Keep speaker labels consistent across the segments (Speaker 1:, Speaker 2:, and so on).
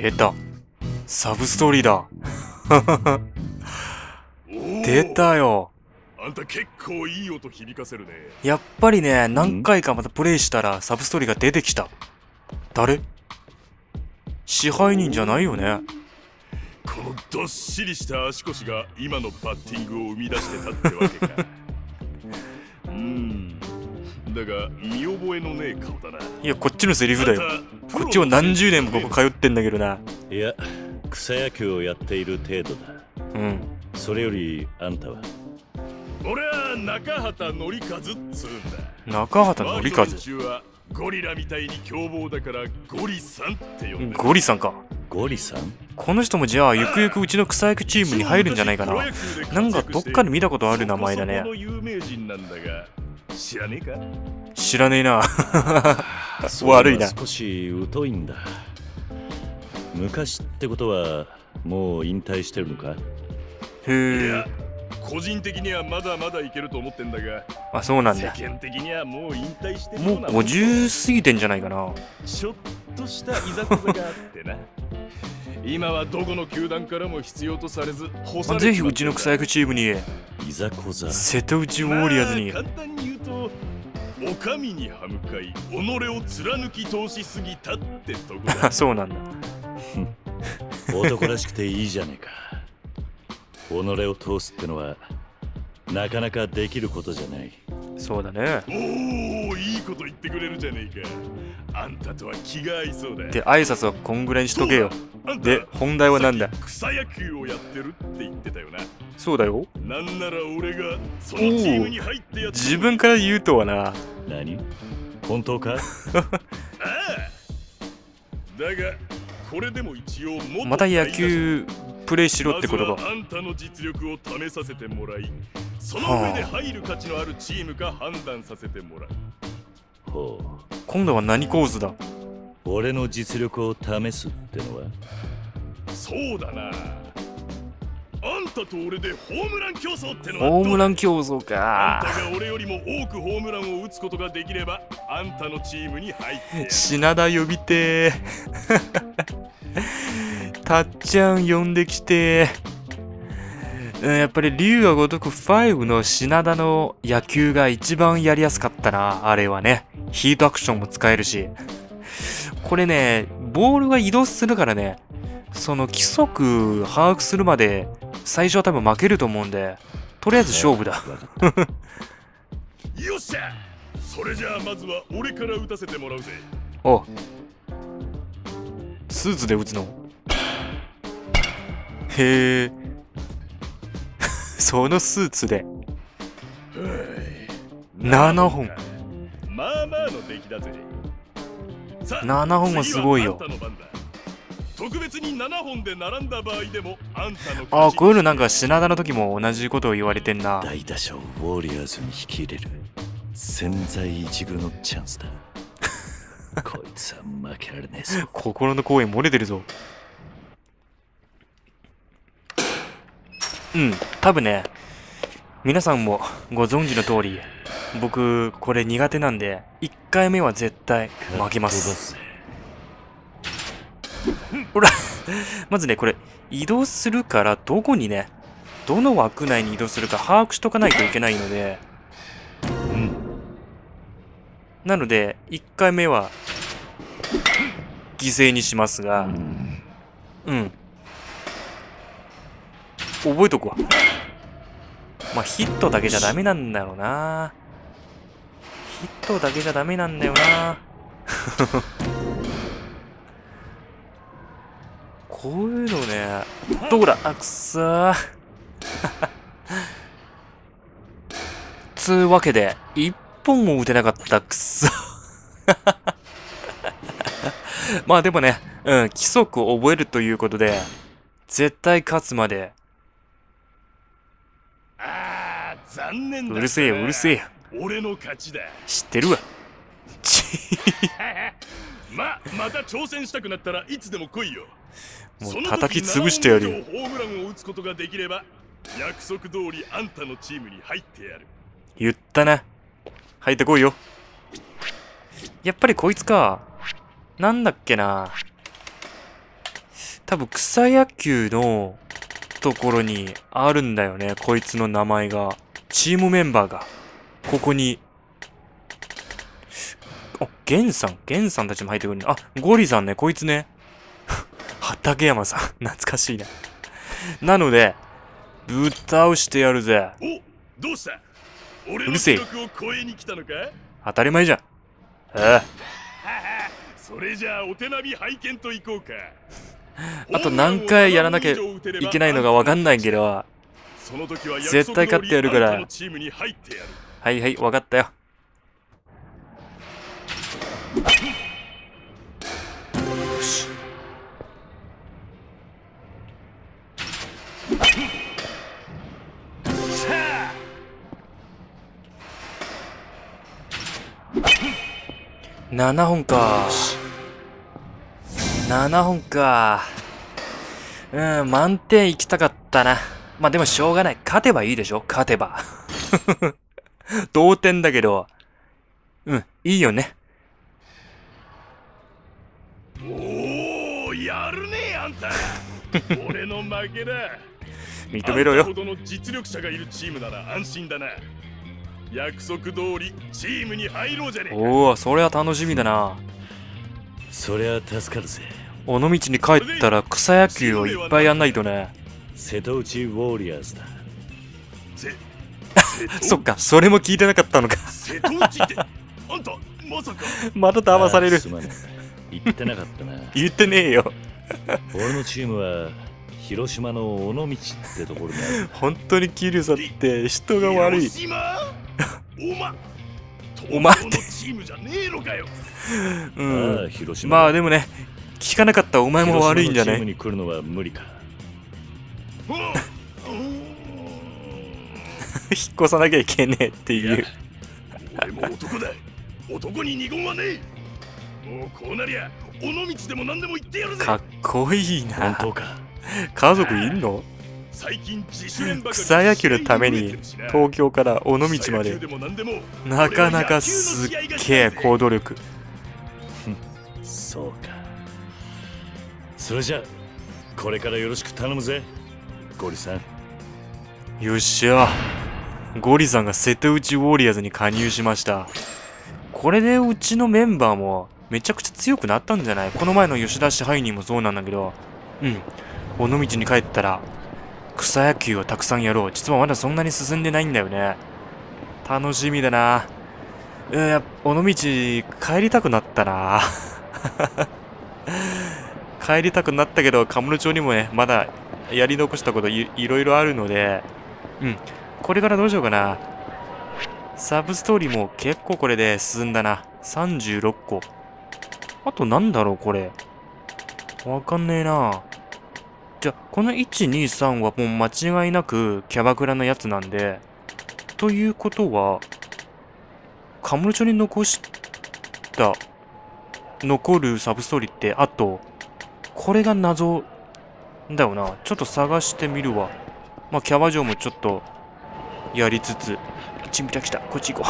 Speaker 1: 出た。サブストーリーだ。出たよ。
Speaker 2: あんた結構いい音響かせるね。
Speaker 1: やっぱりね、何回かまたプレイしたらサブストーリーが出てきた。誰？支配人じゃないよね。
Speaker 2: このどっしりした足腰が今のバッティングを生み出してたってわけか。だが見覚えのねえ顔だな。
Speaker 1: いや、こっちのセリフだよ。こっちは何十年もここ通ってんだけどな。
Speaker 3: いや、草野球をやっている程度だ。
Speaker 1: うん。
Speaker 3: それよりあんたは？
Speaker 2: 俺は中畑則和っつうんだ。
Speaker 1: 中畑則和。
Speaker 2: はゴリラみたいに凶暴だからゴリさんって呼んでる。
Speaker 1: ゴリさんか。
Speaker 3: ゴリさん？
Speaker 1: この人もじゃあゆくゆくうちの草野球チームに入るんじゃないかな。なんかどっかで見たことある名前だね。
Speaker 2: そこそこの有名人なんだが知らねえか？
Speaker 1: 知らねえな。悪いな。
Speaker 3: 少し疎いんだ。昔ってことはもう引退してるのか？
Speaker 1: へえ。
Speaker 2: 個人的にはまだまだいけると思ってんだが、
Speaker 1: あ、そうなんだ。
Speaker 2: 世間的にはもう引退してる
Speaker 1: もう50過ぎてんじゃないかな。
Speaker 2: ちょっとしたいざこざがあってな。今はどこの球団からも必要とされず干されて
Speaker 1: ぜひうちの草野球チームに、
Speaker 3: いざこざ、
Speaker 1: 瀬戸内ウォリアーズに。
Speaker 2: 簡単に言うと、お上に歯向かい、己を貫き通しすぎたってとこだ。
Speaker 1: そうなんだ。
Speaker 3: 男らしくていいじゃねえか。己を通すってのはなかなかできることじゃない。
Speaker 1: そうだね。
Speaker 2: おお、いいこと言ってくれるじゃねえか。あんたとは気が合いそうだ。
Speaker 1: で、挨拶はこんぐらいにしとけよ。で、本題はなんだ？
Speaker 2: 草野球をやってるって言ってたよな。
Speaker 1: そうだよ。
Speaker 2: なんなら俺がそのチームに入ってやって
Speaker 1: 自分から言うとはな。
Speaker 3: 何？本当か？
Speaker 2: ああ。だがこれでも一応
Speaker 1: また野球プレイしろってことか。
Speaker 2: まずはあんたの実力を試させてもらい、その上で入る価値のあるチームか判断させてもらう。
Speaker 3: ほう。
Speaker 1: 今度は何コースだ？
Speaker 3: 俺の実力を試すってのは？
Speaker 2: そうだな。あんたと俺でホームラン競争ってのは
Speaker 1: ホームラン競争か。
Speaker 2: あんたが俺よりも多くホームランを打つことができればあんたのチームに入って
Speaker 1: 品田呼びてー。たっちゃん呼んできてー。やっぱり龍が如く5の品田の野球が一番やりやすかったな。あれはね、ヒートアクションも使えるし、これね、ボールが移動するからね、その規則把握するまで最初は多分負けると思うんで、とりあえず勝負だ。
Speaker 2: よっしゃ、それじゃあまずは俺から打たせてもらうぜ。
Speaker 1: お、スーツで打つの？へえ。そのスーツで7本。
Speaker 2: まあまあの出来だぜ。
Speaker 1: 7本はすごいよ。
Speaker 2: 特別に7本で並んだ場合でもあんたの
Speaker 1: ああ、こういうのなんか品田の時も同じことを言われてんな。
Speaker 3: 大打者をウォリアーズに引き入れる千載一遇のチャンスだ。こいつは負けられねえぞ。
Speaker 1: 心の声漏れてるぞ。うん、多分ね、皆さんもご存知の通り、僕これ苦手なんで1回目は絶対負けます。ほらまずね、これ移動するからどこにね、どの枠内に移動するか把握しとかないといけないので、なので1回目は犠牲にしますが、覚えとくわ。まあヒットだけじゃダメなんだろうな。ヒットだけじゃダメなんだよな。こういうのね、どうだ、あ、くそー。つうわけで、一本も打てなかった、くそ。まあでもね、規則を覚えるということで、絶対勝つまで。
Speaker 2: ああ、残念だ。
Speaker 1: うるせえよ、うるせえよ。
Speaker 2: 俺の勝ちだ。
Speaker 1: 知ってるわ。
Speaker 2: また挑戦したくなったらいつでも来いよ。
Speaker 1: もう叩き潰してやるよ。
Speaker 2: ホームランを打つことができれば約束通りあんたのチームに入ってやる。
Speaker 1: 言ったな。入ってこいよ。やっぱりこいつか。なんだっけな。 多分草野球のところにあるんだよね。こいつの名前が。チームメンバーが。ここに。あ、ゲンさんたちも入ってくるね。あ、ゴリさんね、こいつね。畠山さん、懐かしいな。なので、ぶっ倒してやるぜ。
Speaker 2: お、どうした？俺の
Speaker 1: うるせえ
Speaker 2: 記録を超えに来たのか？
Speaker 1: 当たり前じゃん。ああ。
Speaker 2: それじゃあお手並み拝見といこうか。
Speaker 1: あと何回やらなきゃいけないのかわかんないけど、
Speaker 2: その時は
Speaker 1: 絶対勝ってやるから。
Speaker 2: あんたのチームに入ってやる。
Speaker 1: はいはい、わかったよ。よし。7本か。7本か。満点行きたかったな。まあでもしょうがない。勝てばいいでしょ？勝てば。同点だけど。いいよね。
Speaker 2: おー、やるねあんた。俺の負けだ。
Speaker 1: 認めろよ。
Speaker 2: あんたほどの実力者がいるチームなら安心だな。約束通りチームに入ろうじゃねえか。
Speaker 1: おお、それは楽しみだな。
Speaker 3: そりゃ助かるぜ。
Speaker 1: 尾道に帰ったら草野球をいっぱいやんないとね。
Speaker 3: 瀬戸内ウォリアーズだ。
Speaker 1: そっか、それも聞いてなかったのか。
Speaker 2: 瀬戸内ってあんたまさか。
Speaker 1: また騙される。
Speaker 3: すまねえ。言ってなかったな。
Speaker 1: 言ってねえよ。
Speaker 3: 俺のチームは広島の尾道ってところにある。
Speaker 1: 本当に桐生さんって人が悪い。
Speaker 2: 広島
Speaker 1: お前って
Speaker 2: チームじゃねえのかよ。
Speaker 1: うん。
Speaker 3: 広島。
Speaker 1: まあでもね、聞かなかったお前も悪いんじゃない？
Speaker 3: チームに来るのは無理か。
Speaker 1: 引っ越さなきゃいけねえっていう。
Speaker 2: 俺も男だ。男に二言はねえ。もうこうなりゃ尾道でも何でも言ってやるぜ。
Speaker 1: かっこいいな。
Speaker 3: 本当か。
Speaker 1: 家族いんの？
Speaker 2: 最近自主練ばかり
Speaker 1: 草野球のために東京から尾道まで。なかなかすっげえ行動力。
Speaker 3: そうか。それじゃこれからよろしく頼むぜ、ゴリさん。
Speaker 1: よっしゃ。ゴリさんが瀬戸内ウォリアーズに加入しました。これでうちのメンバーもめちゃくちゃ強くなったんじゃない？この前の吉田支配人もそうなんだけど、尾道に帰ったら草野球をたくさんやろう。実はまだそんなに進んでないんだよね。楽しみだな。尾道帰りたくなったな。帰りたくなったけど、カムロ町にもね、まだやり残したこといろいろあるので、これからどうしようかな。サブストーリーも結構これで進んだな。36個。あとなんだろう、これ。わかんねえな。じゃあ、この1、2、3はもう間違いなくキャバクラのやつなんで、ということは、カムロ町に残るサブストーリーって、あと、これが謎だよな。ちょっと探してみるわ。まあ、キャバ嬢もちょっと、やりつつ、チンピラ来た。こっち行こ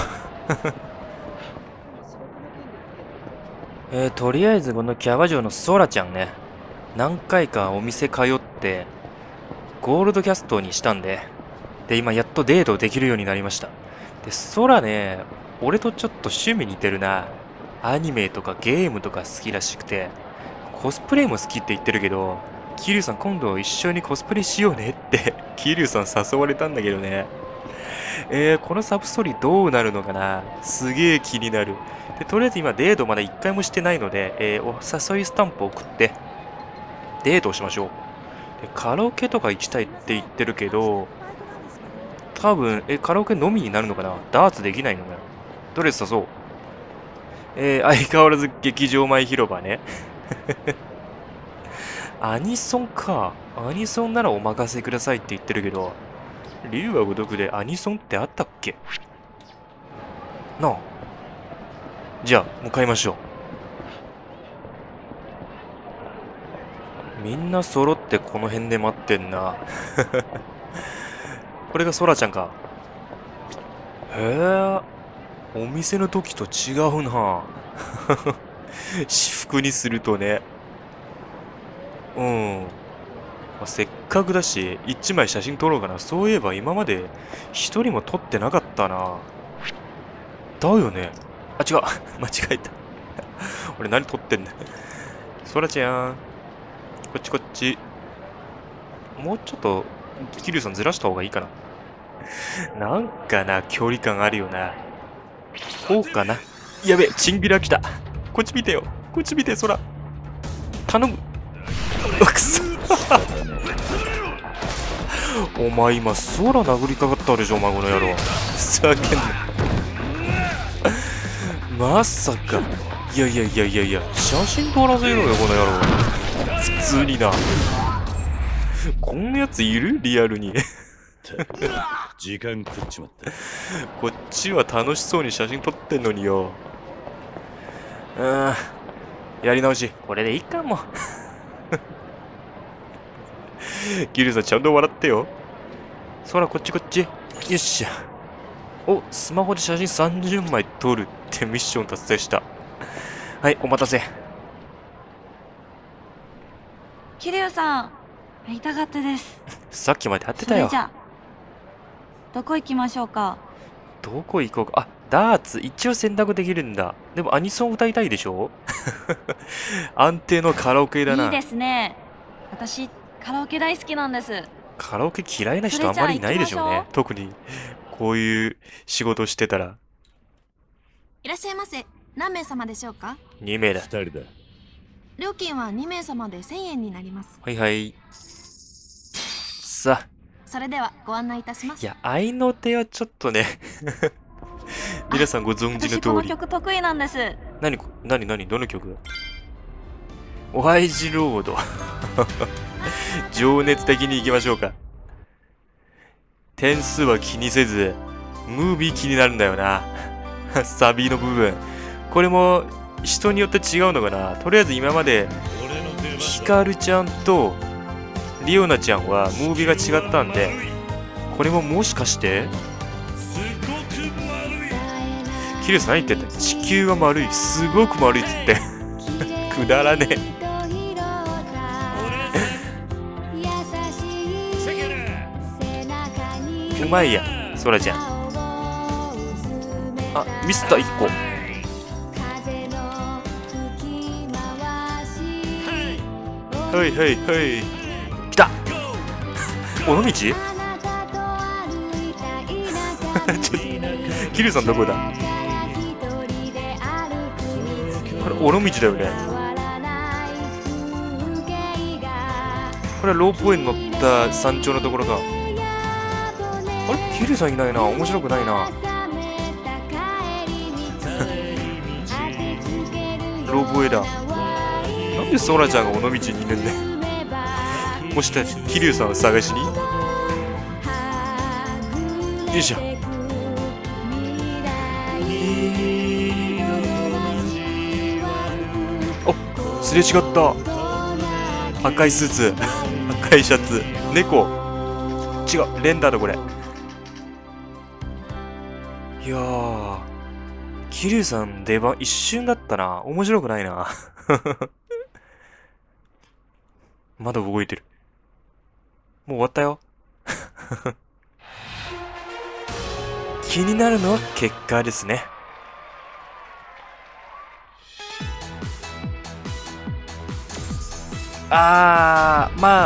Speaker 1: う。とりあえずこのキャバ嬢のソラちゃんね。何回かお店通って、ゴールドキャストにしたんで、今やっとデートできるようになりました。で、ソラね、俺とちょっと趣味似てるな。アニメとかゲームとか好きらしくて、コスプレも好きって言ってるけど、桐生さん今度一緒にコスプレしようねって桐生さん誘われたんだけどね。このサブストーリーどうなるのかな？すげえ気になる。で、とりあえず今デートまだ1回もしてないので、お誘いスタンプを送ってデートをしましょう。で、カラオケとか行きたいって言ってるけど、多分、カラオケのみになるのかな？ダーツできないのかな？とりあえず誘おう。相変わらず劇場前広場ね。アニソンか。アニソンならお任せくださいって言ってるけど、龍が如くでアニソンってあったっけ？なあ。じゃあ、向かいましょう。みんな揃ってこの辺で待ってんな。これがソラちゃんか。へえ、お店の時と違うな。私服にするとね。 まあ、せっかくだし、1枚写真撮ろうかな。そういえば今まで1人も撮ってなかったな。だよね。あ、違う。間違えた。俺何撮ってんだ。そらちゃん。こっちこっち。もうちょっと、桐生さんずらした方がいいかな。なんかな、距離感あるよな。こうかな。やべ、チンビラ来た。こっち見てよ。こっち見て、空。頼む。うわ、くそ。お前今、空殴りかかったでしょ、お前この野郎。ふざけんな。まさか。いや、写真撮らせろよ、この野郎。普通にな。こんなやついるリアルに。
Speaker 3: 時間食っちまった。
Speaker 1: こっちは楽しそうに写真撮ってんのによ。やり直し。これでいいかも。ギルさんちゃんと笑ってよ。そらこっちこっち。よっしゃ。お、スマホで写真30枚撮るってミッション達成した。はい、お待たせ。
Speaker 4: 桐生さん、会いたかったです。
Speaker 1: さっきまで会ってたよ。
Speaker 4: それじゃあ、どこ行きましょうか。
Speaker 1: どこ行こうか。あ、ダーツ一応選択できるんだ。でもアニソン歌いたいでしょ。安定のカラオケだな。
Speaker 4: いいですね。私、カラオケ大好きなんです。
Speaker 1: カラオケ嫌いな人あんまりいないでしょうね。特にこういう仕事してたら。
Speaker 5: いらっしゃいませ。何名様でしょうか。
Speaker 1: 2名だ。
Speaker 3: 2人だ。
Speaker 5: 料金は2名様で1000円になります。
Speaker 1: はいはい。さあ。
Speaker 5: それではご案内いたします。
Speaker 1: いや、愛の手はちょっとね。皆さんご存知の通り。
Speaker 4: 私この曲得意なんです。
Speaker 1: 何どの曲？オハイジロード。情熱的に行きましょうか。点数は気にせず、ムービー気になるんだよな。サビの部分。これも人によって違うのかな。とりあえず今まで、ヒカルちゃんとリオナちゃんはムービーが違ったんで、これももしかしてキルさん何言ってんだ。地球が丸い。すごく丸いっつって。くだらねえ。うまいや、ソラちゃん。あ、ミスった1個。はいはいはい。来た。尾道？ちょキルさんどこだ？これ尾道だよね。これはロープウェイに乗った山頂のところか。あれキルさんいないな。面白くないな。ロープウェイだ。なんでソラちゃんが尾道にいるんだよ。もしかしてキリュウさんを探しに。よいしょ。お、すれ違った。赤いスーツ、赤いシャツ、猫。違う、レンダーだこれ。いやー、キリュウさん出番一瞬だったな。面白くないな。まだ動いてる。もう終わったよ。気になるのは結果ですね。ま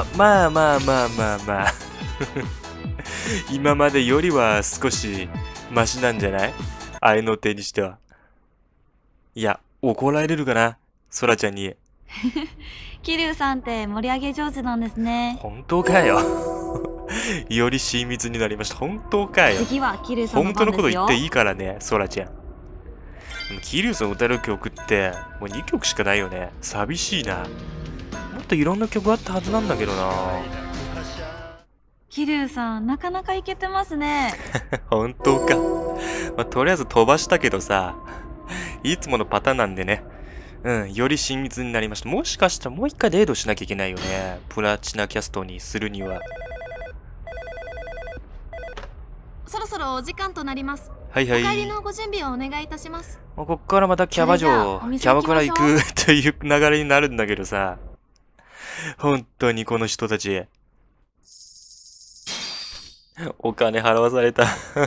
Speaker 1: あ。今までよりは少しマシなんじゃない？愛の手にしては。いや、怒られるかな？ソラちゃんに。
Speaker 4: 桐生さんって盛り上げ上手なんですね。
Speaker 1: 本当かよ。より親密になりました。本当かよ。
Speaker 4: 次は桐生さんの
Speaker 1: 本当のこと
Speaker 4: 番ですよ。
Speaker 1: 言っていいからね、ソラちゃん。でも桐生さん歌える曲ってもう2曲しかないよね。寂しいな。もっといろんな曲あったはずなんだけどな。
Speaker 4: 桐生さんなかなかイケてますね。
Speaker 1: 本当か。まあ、とりあえず飛ばしたけどさ、いつものパターンなんでね。より親密になりました。もしかしたらもう一回デートしなきゃいけないよね。プラチナキャストにするには。
Speaker 5: そろそろお時間となります。
Speaker 1: はいはい。
Speaker 5: お帰りのご準備をお願いいたします。
Speaker 1: もうこっからまたキャバ嬢、
Speaker 4: それじゃあお店
Speaker 1: キャバクラ行
Speaker 4: 行きましょう
Speaker 1: くという流れになるんだけどさ。本当にこの人たち。 お金払わされた。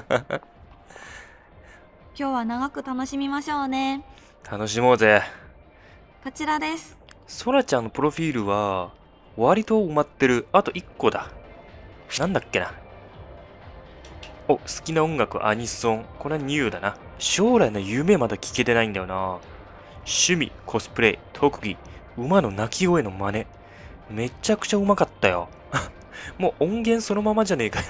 Speaker 4: 今日は長く楽しみましょうね。
Speaker 1: 楽しもうぜ。
Speaker 4: こちらです。
Speaker 1: ソラちゃんのプロフィールは、割と埋まってる。あと1個だ。なんだっけな。お、好きな音楽アニソン。これはニューだな。将来の夢まだ聞けてないんだよな。趣味、コスプレ、特技、馬の鳴き声の真似。めちゃくちゃうまかったよ。もう音源そのままじゃねえかよ。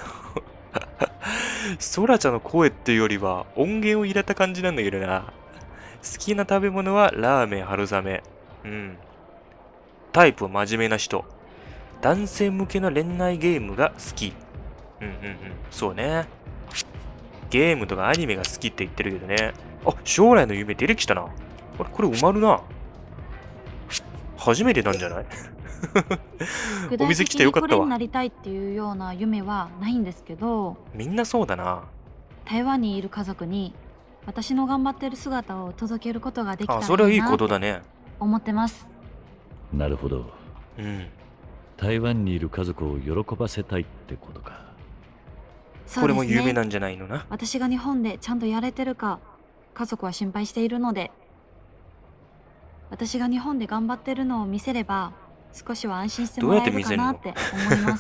Speaker 1: ソラちゃんの声っていうよりは音源を入れた感じなんだけどな。好きな食べ物はラーメン、春雨。うん。タイプは真面目な人。男性向けの恋愛ゲームが好き。そうね。ゲームとかアニメが好きって言ってるけどね。あ、将来の夢出てきたな。これ埋まるな。初めてなんじゃない？お店来てよかった
Speaker 4: 具体的にこれにな
Speaker 1: わ。
Speaker 4: りたいっていうような夢はないんですけど、
Speaker 1: みんなそうだな。
Speaker 4: 台湾にいる家族に私の頑張ってる姿を届けることができた
Speaker 1: あ、
Speaker 4: ら
Speaker 1: それはいい
Speaker 4: いいなって
Speaker 1: ことだね。
Speaker 4: 思ってます。
Speaker 3: なるほど。
Speaker 1: うん。
Speaker 3: 台湾にいる家族を喜ばせたいってことか。
Speaker 4: そうですね。
Speaker 1: これも有名なんじゃないのな。
Speaker 4: 私が日本でちゃんとやれてるか家族は心配しているので、私が日本で頑張ってるのを見せれば少しは安心してもらえるかなって思います。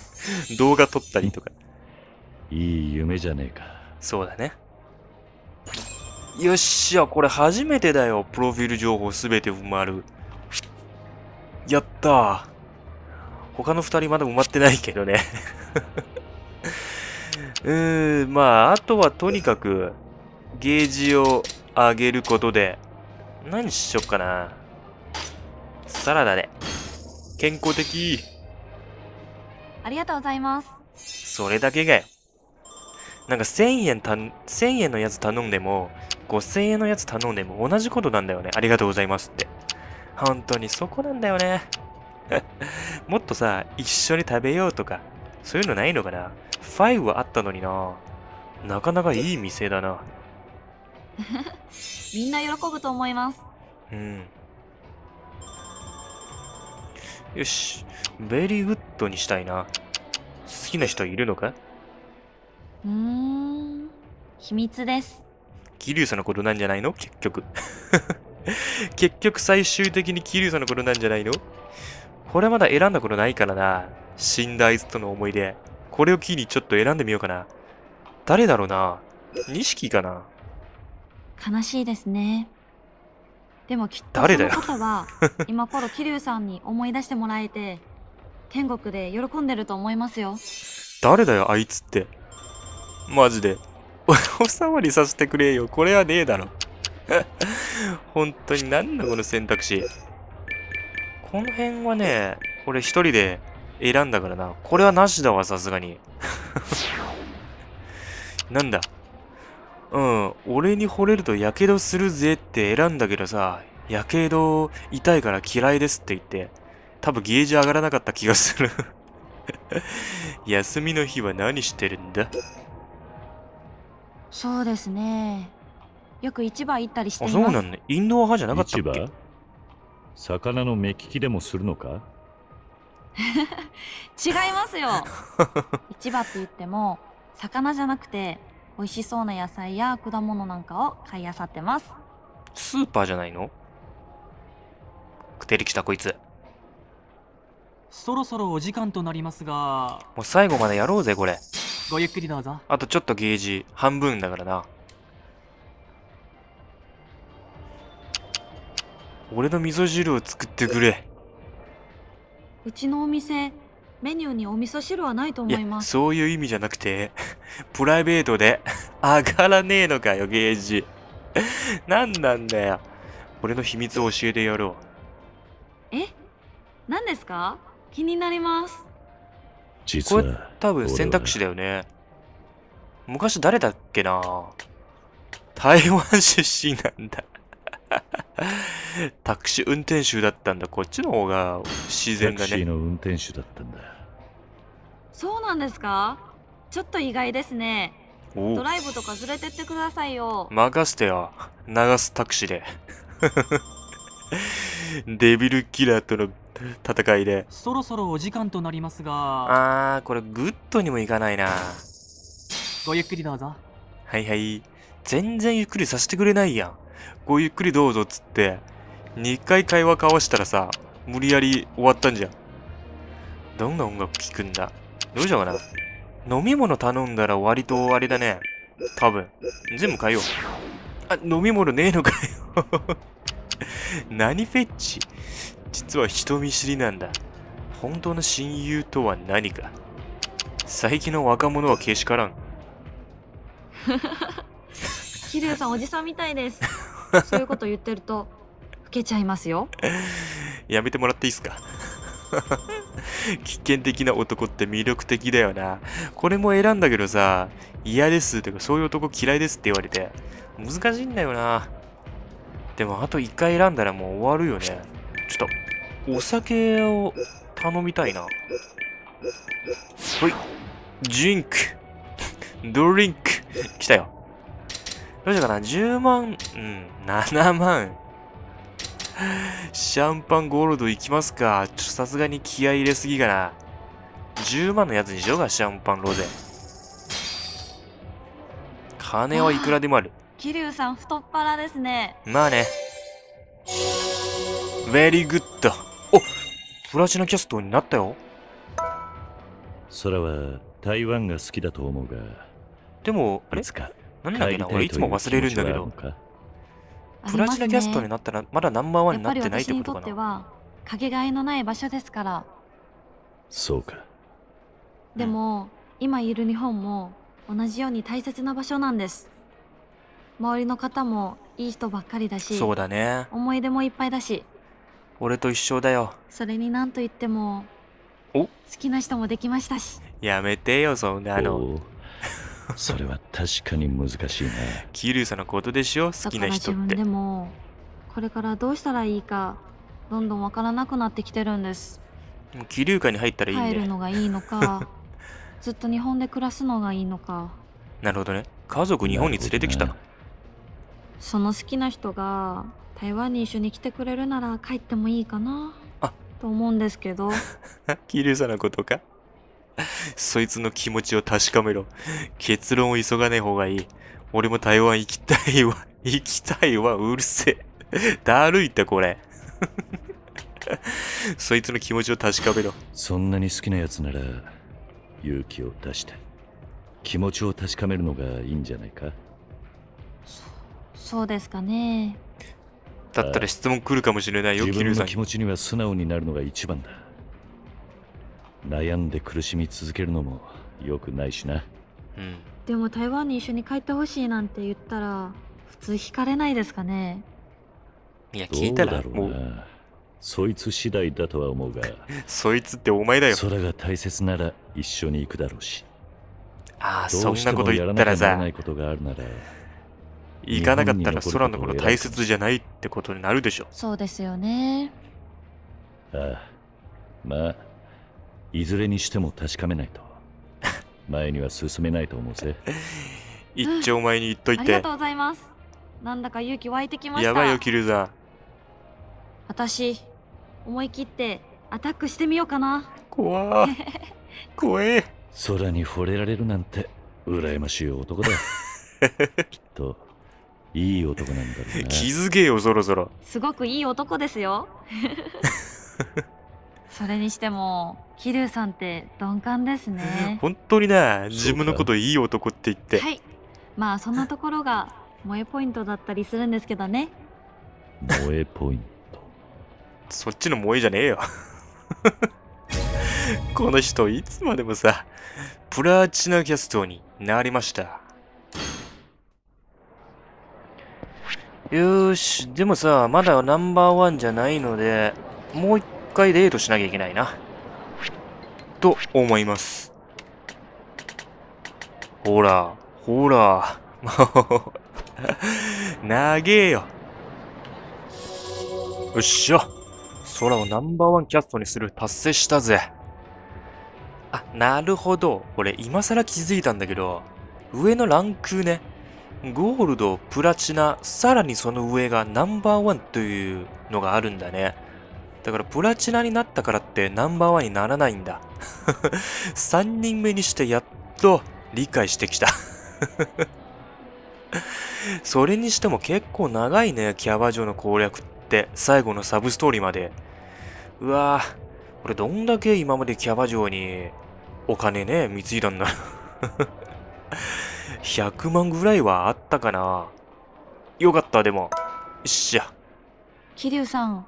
Speaker 1: 動画撮ったりとか。
Speaker 3: いい夢じゃねえか。
Speaker 1: そうだね。よっしゃ、これ初めてだよ。プロフィール情報すべて埋まる。やったー。他の2人まだ埋まってないけどね。まあ、あとはとにかく、ゲージを上げることで、何しよっかな。サラダで。健康的。
Speaker 4: ありがとうございます。
Speaker 1: それだけがよ。なんか1000円のやつ頼んでも、5000円のやつ頼んでも同じことなんだよね。ありがとうございますって。本当にそこなんだよね。もっとさ、一緒に食べようとか、そういうのないのかな。5はあったのにな。なかなかいい店だな。
Speaker 4: みんな喜ぶと思います。
Speaker 1: うん。よし。ベリーグッドにしたいな。好きな人いるのか？
Speaker 4: 秘密です。
Speaker 1: 桐生さんのことなんじゃないの結局。結局最終的に桐生さんのことなんじゃないの？これまだ選んだことないからな。死んだあいつとの思い出。これを機にちょっと選んでみようかな。誰だろうな。錦かな。
Speaker 4: 悲しいですね。でもきっと
Speaker 1: 誰だよ
Speaker 4: そのことは今頃桐生さんに思い出してもらえて天国で喜んでると思いますよ。
Speaker 1: 誰だよあいつって。マジで。おさわりさせてくれよ。これはねえだろ。本当になんだこの選択肢。この辺はね、俺一人で選んだからな。これはなしだわ、さすがに。なんだ。俺に惚れるとやけどするぜって選んだけどさ、やけど痛いから嫌いですって言って、多分ゲージ上がらなかった気がする。休みの日は何してるんだ？
Speaker 4: そうですね。よく市場行ったりしてい
Speaker 1: あ、
Speaker 4: ます。
Speaker 1: そうなんね。インドア派じゃなかった
Speaker 3: 市
Speaker 1: っけ？
Speaker 3: 場？魚の目利きでもするのか？
Speaker 4: 違いますよ。市場って言っても魚じゃなくて美味しそうな野菜や果物なんかを買い漁ってます。
Speaker 1: スーパーじゃないの？出てきたこいつ。
Speaker 6: そろそろお時間となりますが、
Speaker 1: もう最後までやろうぜ、これ。
Speaker 6: ごゆっくりどうぞ。
Speaker 1: あとちょっとゲージ半分だからな。俺の味噌汁を作ってくれ。
Speaker 4: うちのお店メニューにお味噌汁はないと思います。
Speaker 1: そういう意味じゃなくて、プライベートで上がらねえのかよ、ゲージ。なんなんだよ。俺の秘密を教えてやろ
Speaker 4: え、何ですか？気になります。
Speaker 1: う。これ
Speaker 3: 実は
Speaker 1: 多分選択肢だよね。昔誰だっけな。台湾出身なんだ。タクシー運転手だったんだ。こっちの方が自然だね。
Speaker 3: タクシーの運転手だったんだ。
Speaker 4: そうなんですか？ちょっと意外ですね。
Speaker 1: おう、
Speaker 4: ドライブとか連れてってくださいよ。
Speaker 1: 任せてよ。流すタクシーで。デビルキラーとの戦いで。
Speaker 6: そろそろお時間となりますが、
Speaker 1: これグッドにもいかないな。
Speaker 6: ごゆっくりどうぞ。
Speaker 1: はいはい。全然ゆっくりさせてくれないやん。ごゆっくりどうぞっつって、2回会話交わしたらさ、無理やり終わったんじゃん。どんな音楽聴くんだ？どうしようかな。飲み物頼んだら割とあれだね。多分。全部買えよう。あ、飲み物ねえのかよ。何フェッチ？実は人見知りなんだ。本当の親友とは何か。最近の若者はけしからん。
Speaker 4: 桐生さんおじさんみたいです。そういうこと言ってると老けちゃいますよ。
Speaker 1: やめてもらっていいっすか？危険的な男って魅力的だよな。これも選んだけどさ、嫌ですとかそういう男嫌いですって言われて、難しいんだよな。でもあと1回選んだらもう終わるよね。ちょっと、お酒を頼みたいな。ほい。ジンク。ドリンク。来たよ。どうしようかな。10万、7万。シャンパンゴールドいきますか。さすがに気合い入れすぎかな。10万のやつにしようか、シャンパンロゼ。金はいくらでもある。
Speaker 4: 桐生さん太っ腹ですね。
Speaker 1: まあね。ベリーグッド。お、プラチナキャストになったよ。
Speaker 3: 空は台湾が好きだと思うが、
Speaker 1: でも、あれ
Speaker 3: いつか
Speaker 1: なんだっけな、俺いつも忘れるんだけど。プラチナキャストになったらまだナンバーワンになってないってことかな。
Speaker 4: やっぱり私にとってはかけがえのない場所ですから。
Speaker 3: そうか。
Speaker 4: でも、今いる日本も同じように大切な場所なんです。周りの方もいい人ばっかりだし、
Speaker 1: そうだね。
Speaker 4: 思い出もいっぱいだし、
Speaker 1: 俺と一緒だよ。
Speaker 4: それになんと言っても
Speaker 1: お、
Speaker 4: 好きな人もできましたし。
Speaker 1: やめてよ、そんなの。
Speaker 3: おうそれは確かに難しいな。
Speaker 1: 桐生さんのことでしょ、好きな人って。
Speaker 4: だから自分でもこれからどうしたらいいかどんどんわからなくなってきてるんです。
Speaker 1: もう桐生館に入ったらいいん
Speaker 4: 帰
Speaker 1: で。
Speaker 4: るのがいいのかずっと日本で暮らすのがいいのか。
Speaker 1: なるほどね。家族日本に連れてきたの。
Speaker 4: その好きな人が台湾に一緒に来てくれるなら帰ってもいいかな
Speaker 1: あ
Speaker 4: と思うんですけど。
Speaker 1: 桐生さんのことか。そいつの気持ちを確かめろ。結論を急がない方がいい。俺も台湾行きたいわ。行きたいわ。うるせえ。だるいってこれ。そいつの気持ちを確かめろ。
Speaker 3: そんなに好きなやつなら勇気を出して気持ちを確かめるのがいいんじゃないか。
Speaker 4: そうですかね。
Speaker 1: だったら質問来るかもしれないよ、
Speaker 3: 自分
Speaker 1: 桐生さんに。
Speaker 3: の気持ちには素直になるのが一番だ。悩んで苦しみ続けるのも良くないしな。
Speaker 1: うん。
Speaker 4: でも台湾に一緒に帰ってほしいなんて言ったら普通惹かれないですかね。
Speaker 1: いや、
Speaker 3: ど
Speaker 1: 聞いうたら、
Speaker 3: だろう
Speaker 1: もう、
Speaker 3: な。そいつ次第だとは思うが、
Speaker 1: そいつってお前だよ。
Speaker 3: 空が大切なら一緒に行くだろうし。
Speaker 1: ああ、そ
Speaker 3: どうして
Speaker 1: んなこと
Speaker 3: もやらなき
Speaker 1: 言ったらさ
Speaker 3: ゃならない、ことがあるなら、
Speaker 1: 行かなかったら
Speaker 3: 日本に残ることを
Speaker 1: 空のこと大切じゃないってことになるでしょ。
Speaker 4: そうですよね。
Speaker 3: ああ、まあ、いずれにしても確かめないと。前には進めないと思うぜ。
Speaker 1: 一丁前に言っといて
Speaker 4: ありがと。うございます。なんだか勇気湧いてきました。
Speaker 1: やばいよ、キルザー。
Speaker 4: 私思い切ってアタックしてみようかな。
Speaker 1: 怖ー。怖え。
Speaker 3: 空に惚れられるなんて羨ましい男だ。きっといい男なんだろうな。
Speaker 1: 気づけよ、そろそろ。
Speaker 4: すごくいい男ですよ。それにしても桐生さんって鈍感ですね。
Speaker 1: 本当にな、自分のこといい男って言って。
Speaker 4: はい。まあそんなところが萌えポイントだったりするんですけどね。
Speaker 3: 萌えポイント。
Speaker 1: そっちの萌えじゃねえよ。この人、いつまでもさ、プラチナキャストになりました。よーし、でもさ、まだナンバーワンじゃないので、もう一回デートしなきゃいけないな。と思います。ほら、ほら、もう、長えよ。よっしゃ。空をナンバーワンキャストにする達成したぜ。あ、なるほど。俺今更気づいたんだけど、上のランクね。ゴールド、プラチナ、さらにその上がナンバーワンというのがあるんだね。だからプラチナになったからってナンバーワンにならないんだ。3人目にしてやっと理解してきた。それにしても結構長いね、キャバ嬢の攻略って。最後のサブストーリーまで。うわぁ、これどんだけ今までキャバ嬢にお金ね、貢いだんだ。100万ぐらいはあったかな。よかった、でも。よっしゃ。
Speaker 4: 桐生さん、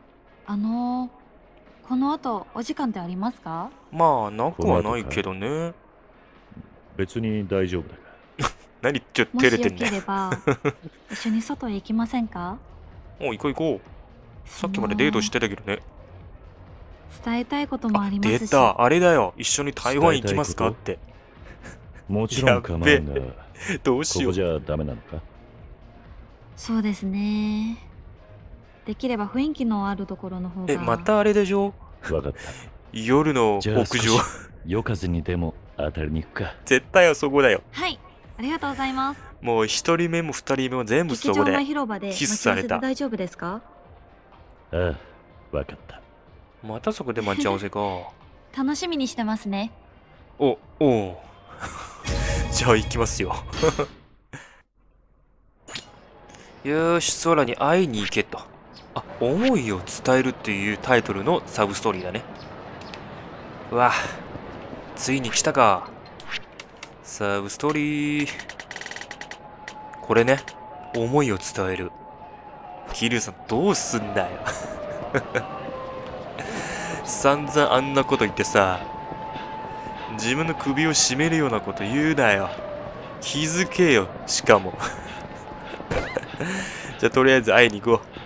Speaker 4: この後お時間ってありますか？
Speaker 1: まあ、なくはないけどね。
Speaker 3: 別に大丈夫だが。
Speaker 1: 何ちょっと
Speaker 4: もしよ
Speaker 1: 照れてんね。
Speaker 4: ければ一緒に外へ行きませんか？
Speaker 1: お、行こう行こう。さっきまでデートしてたけどね。
Speaker 4: 伝えたいこともありま
Speaker 1: 出
Speaker 4: すし。
Speaker 1: た。あれだよ。一緒に台湾行きますかっ
Speaker 3: 伝
Speaker 1: て。
Speaker 3: もちろん構わんが、
Speaker 1: どうしよう。
Speaker 3: ここじゃダメなのか？
Speaker 4: そうですね。できれば雰囲気のあるところの方が。
Speaker 1: またあれでしょ？
Speaker 3: わかった。
Speaker 1: 夜の
Speaker 3: じゃあ
Speaker 1: 屋上。
Speaker 3: 夜風にでも当たりに行くか。
Speaker 1: 絶対あそこだよ。
Speaker 4: はい、ありがとうございます。
Speaker 1: もう一人目も二人目も全部そ
Speaker 4: 劇場
Speaker 1: こで
Speaker 4: 前広場で
Speaker 1: キ
Speaker 4: 待ち合わせで
Speaker 1: スされた。
Speaker 4: 大丈夫ですか？
Speaker 3: ああ、わかった。
Speaker 1: またそこで待ち合わせか。
Speaker 4: 楽しみにしてますね。
Speaker 1: おう。じゃあ行きますよ。よーし、空に会いに行けと。あ、思いを伝えるっていうタイトルのサブストーリーだね。うわ、ついに来たか。サブストーリー。これね、思いを伝える。桐生さん、どうすんだよ。散々あんなこと言ってさ、自分の首を絞めるようなこと言うなよ。気づけよ、しかも。じゃあとりあえず会いに行こう。